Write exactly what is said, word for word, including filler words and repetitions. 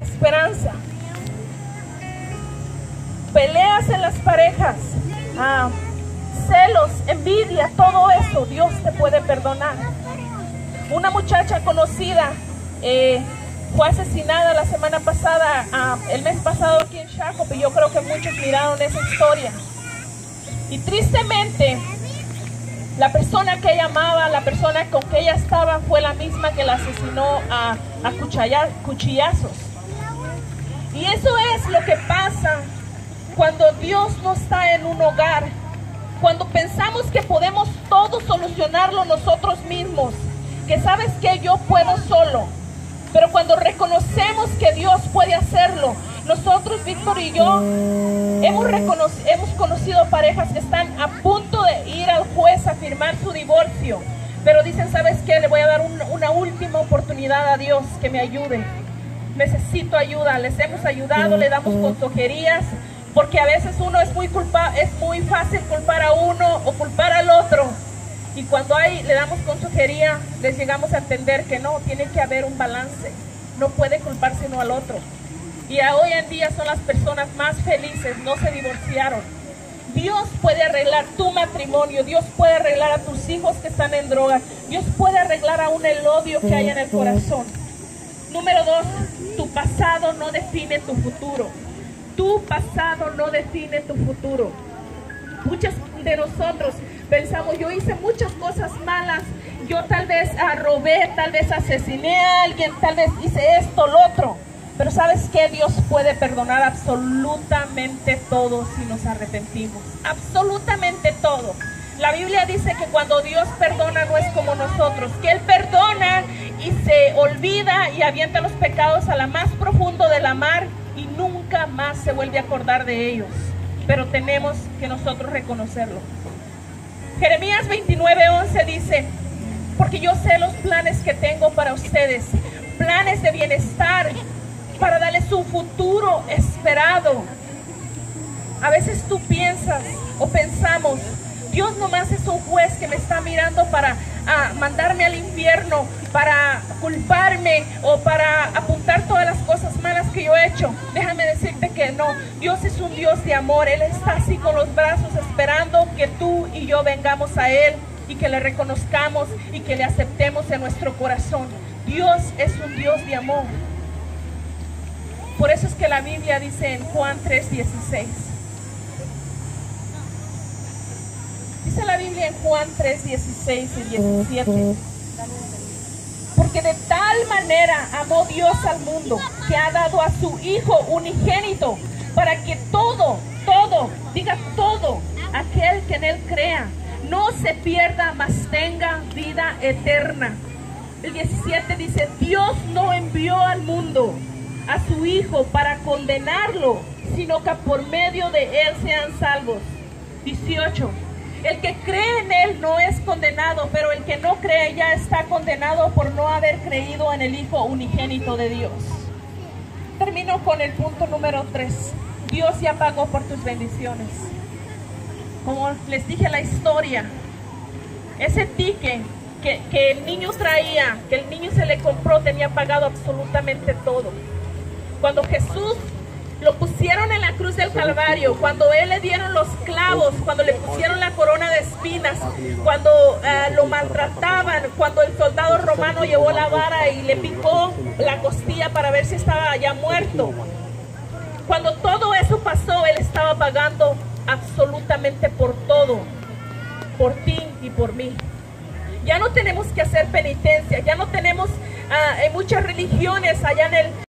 esperanza. Peleas en las parejas, ah, celos, envidia, todo eso Dios te puede perdonar. Una muchacha conocida eh, fue asesinada la semana pasada, ah, el mes pasado aquí en Shakopee. Yo creo que muchos miraron esa historia. Y tristemente, la persona que ella amaba, la persona con que ella estaba, fue la misma que la asesinó a, a cuchillar, cuchillazos. Y eso es lo que pasa cuando Dios no está en un hogar, cuando pensamos que podemos todo solucionarlo nosotros mismos, que sabes que yo puedo solo, pero cuando reconocemos que Dios puede hacerlo. Nosotros, Víctor y yo, hemos, hemos conocido parejas que están a punto de ir al juez a firmar su divorcio, pero dicen, ¿sabes qué? Le voy a dar un, una última oportunidad a Dios que me ayude. Necesito ayuda. Les hemos ayudado, le damos consejerías, porque a veces uno es muy culpa, es muy fácil culpar a uno o culpar al otro. Y cuando hay, le damos consejería, les llegamos a entender que no, tiene que haber un balance. No puede culparse uno al otro. Y hoy en día son las personas más felices, no se divorciaron. Dios puede arreglar tu matrimonio, Dios puede arreglar a tus hijos que están en drogas, Dios puede arreglar aún el odio que hay en el corazón. Número dos, tu pasado no define tu futuro. Tu pasado no define tu futuro. Muchos de nosotros pensamos, yo hice muchas cosas malas, yo tal vez ah, robé, tal vez asesiné a alguien, tal vez hice esto, lo otro. Pero ¿sabes qué? Dios puede perdonar absolutamente todo si nos arrepentimos. Absolutamente todo. La Biblia dice que cuando Dios perdona no es como nosotros, que Él perdona y se olvida y avienta los pecados a la más profundo de la mar y nunca más se vuelve a acordar de ellos. Pero tenemos que nosotros reconocerlo. Jeremías veintinueve once dice, porque yo sé los planes que tengo para ustedes, planes de bienestar, para darles un futuro esperado. A veces tú piensas o pensamos, Dios nomás es un juez que me está mirando para ah, mandarme al infierno, para culparme o para apuntar todas las cosas malas que yo he hecho. Déjame decirte que no, Dios es un Dios de amor. Él está así con los brazos esperando que tú y yo vengamos a Él y que le reconozcamos y que le aceptemos en nuestro corazón. Dios es un Dios de amor. Por eso es que la Biblia dice en Juan tres dieciséis. Dice la Biblia en Juan tres dieciséis y diecisiete. Porque de tal manera amó Dios al mundo, que ha dado a su Hijo unigénito, para que todo, todo, diga todo, aquel que en Él crea, no se pierda, mas tenga vida eterna. El diecisiete dice, Dios no envió al mundo a su Hijo para condenarlo, sino que por medio de Él sean salvos. dieciocho. El que cree en Él no es condenado, pero el que no cree ya está condenado por no haber creído en el Hijo unigénito de Dios. Termino con el punto número tres. Dios ya pagó por tus bendiciones. Como les dije la historia, ese ticket que, que el niño traía, que el niño se le compró, tenía pagado absolutamente todo. Cuando Jesús lo pusieron en la cruz del Calvario, cuando Él le dieron los clavos, cuando le pusieron la corona de espinas, cuando uh, lo maltrataban, cuando el soldado romano llevó la vara y le picó la costilla para ver si estaba ya muerto. Cuando todo eso pasó, Él estaba pagando absolutamente por todo, por ti y por mí. Ya no tenemos que hacer penitencia, ya no tenemos uh, en muchas religiones allá en el